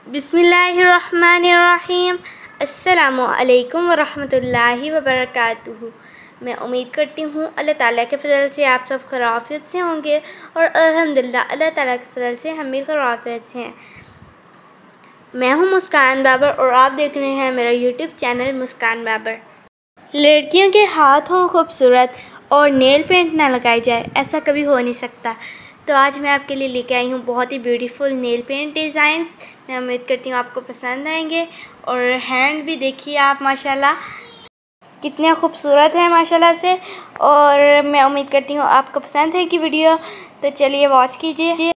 बिस्मिल्लाहिर्रहमानिर्रहीम। अस्सलामु अलैकुम वरहमतुल्लाहि वबरकातुहू। मैं उम्मीद करती हूँ अल्लाह ताला के फ़ज़ल से आप सब खैरियत से होंगे और अल्हम्दुलिल्लाह अल्लाह ताला के फ़ज़ल से हम भी खैरियत से हैं। मैं हूँ मुस्कान बाबर और आप देख रहे हैं मेरा यूट्यूब चैनल मुस्कान बाबर। लड़कियों के हाथ हों खूबसूरत और नेल पेंट ना लगाई जाए, ऐसा कभी हो नहीं सकता। तो आज मैं आपके लिए लेके आई हूँ बहुत ही ब्यूटीफुल नेल पेंट डिज़ाइंस। मैं उम्मीद करती हूँ आपको पसंद आएंगे। और हैंड भी देखिए आप माशाल्लाह कितने खूबसूरत है माशाल्लाह से। और मैं उम्मीद करती हूँ आपको पसंद है कि वीडियो, तो चलिए वॉच कीजिए।